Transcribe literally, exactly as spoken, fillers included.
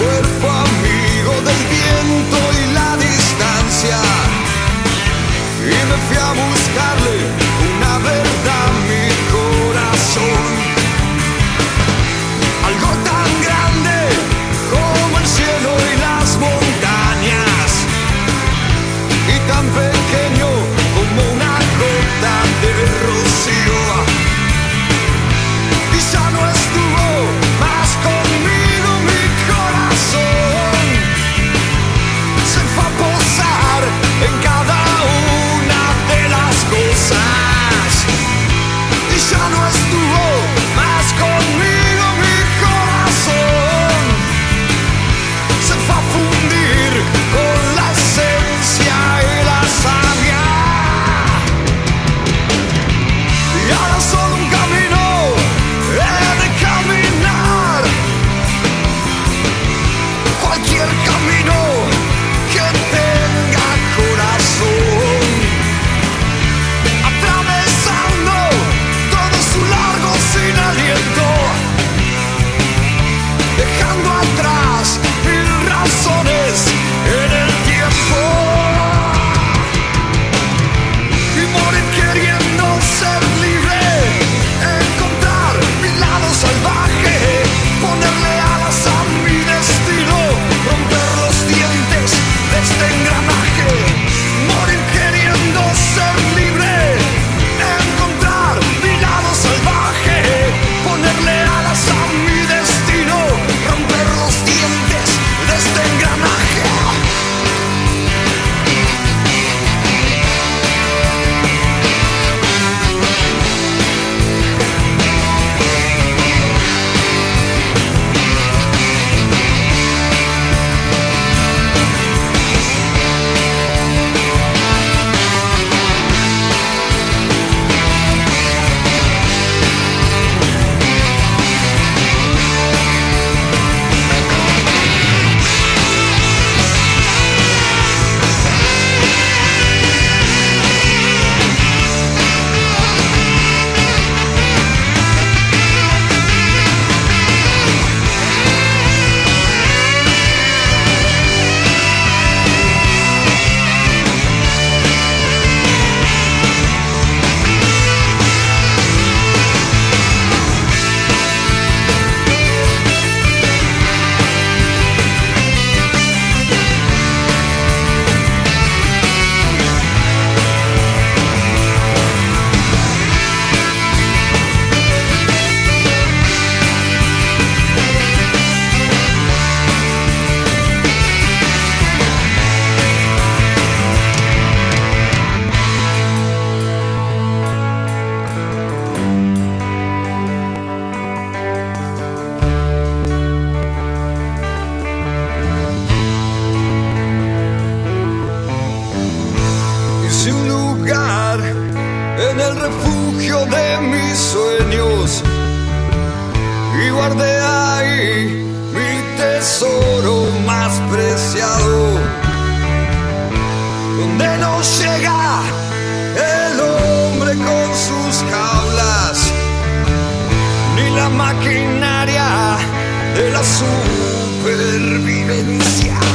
cuerpo amigo del viento y la distancia. Y me fui a buscarle una verdad a mi corazón. Algo tan grande como el cielo y las montañas, y tan pequeño como una gota de rocío. Y ya no estuvo más conmigo mi corazón. Se fue a posar en cada una de las cosas. Y ya no estuvo más conmigo mi corazón. Se fue a fundir con la esencia y la savia. Y ahora solo un camino he de caminar. Cualquier camino que tenga corazón, atravesando todo su largo sin aliento, dejando atrás mil razones en el tiempo, y morir queriendo ser libre, encontrar mi lado salvaje, ponerle alas a mi destino, romper los dientes de este engranaje. Morir queriendo ser libre, encontrar mi lado salvaje, ponerle alas a mi destino, romper los dientes de este engranaje. Hice un lugar en el refugio de mis sueños y guardé ahí mi tesoro más preciado, donde no llega el hombre con sus jaulas, ni la maquinaria de la supervivencia.